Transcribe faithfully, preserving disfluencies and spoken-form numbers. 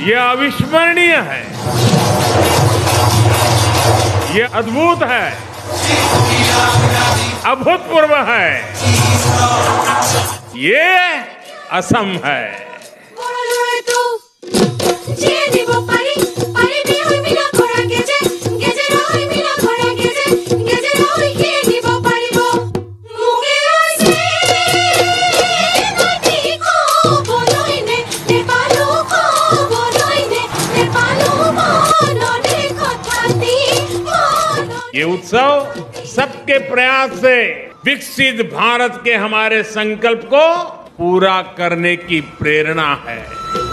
ये अविस्मरणीय है, ये अद्भुत है, अभूतपूर्व है, ये असम है। ये उत्सव सबके प्रयास से विकसित भारत के हमारे संकल्प को पूरा करने की प्रेरणा है।